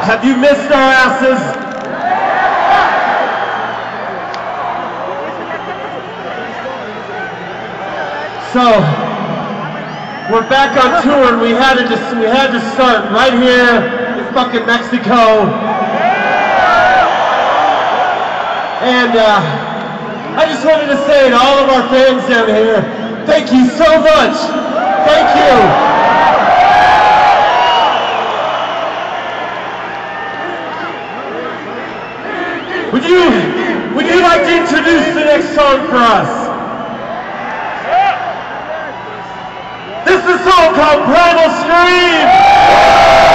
Have you missed our asses? So, we're back on tour and we had to start right here in fucking Mexico. And I just wanted to say to all of our fans down here, thank you so much. Thank you. Would you like to introduce the next song for us? This is a song called Primal Scream!